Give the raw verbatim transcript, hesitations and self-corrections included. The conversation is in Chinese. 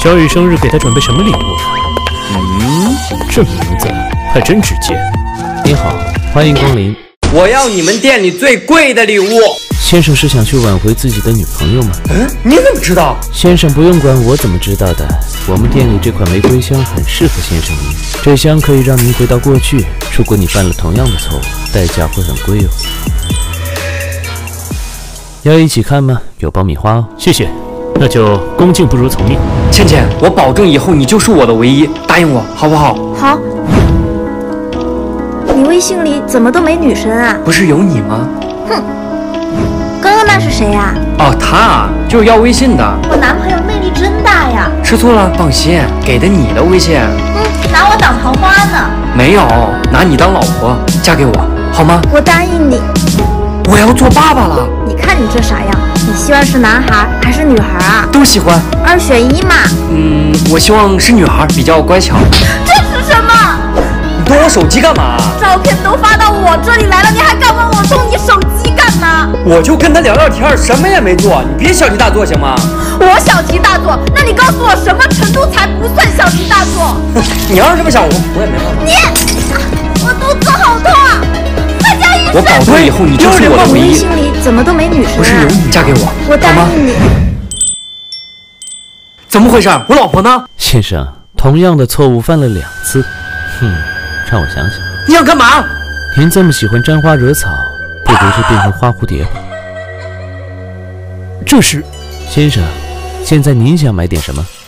小雨生日给他准备什么礼物呢？嗯，这名字还真直接。 您好，欢迎光临。 我要你们店里最贵的礼物。 先生是想去挽回自己的女朋友吗？ 嗯，你怎么知道？ 先生不用管我怎么知道的。我们店里这款玫瑰香很适合先生您，这香可以让您回到过去。如果你犯了同样的错误，代价会很贵哦。要一起看吗？有爆米花哦。 谢谢，那就恭敬不如从命。 倩倩，我保证以后你就是我的唯一，答应我好不好？ 好。你微信里怎么都没女生啊？ 不是有你吗？ 哼，刚刚那是谁呀？ 哦，他啊，就是要微信的。 我男朋友魅力真大呀。 吃醋了？放心，给的你的微信。 嗯，拿我挡桃花呢？ 没有，拿你当老婆，嫁给我好吗？ 我答应你。 我要做爸爸了。 你看你这傻样，你希望是男孩还是女孩啊？ 都喜欢， 二选一嘛。 嗯，我希望是女孩，比较乖巧。 这是什么？ 你动我手机干嘛？ 照片都发到我这里来了，你还敢问我动你手机干嘛？ 我就跟他聊聊天，什么也没做，你别小题大做行吗？ 我小题大做？那你告诉我什么程度才不算小题大做？ 你要是这么想，我我也没办法。 你，我肚子好痛啊！快加医生！ 我保证以后你就是我的唯一。 微信里怎么都没女生啊？ 不是有你，嫁给我， 我答应你。 怎么回事？我老婆呢？ 先生，同样的错误犯了两次。哼，让我想想。 你想干嘛？ 您这么喜欢沾花惹草，不如就变成花蝴蝶吧。 这是， 先生，现在您想买点什么？